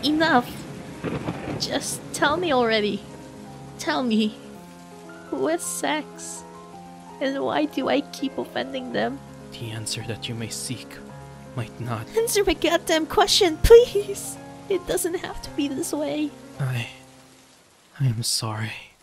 Enough! Just tell me already. Tell me. Who has sex? And why do I keep offending them? The answer that you may seek might not. Answer my goddamn question, please! It doesn't have to be this way. I am sorry.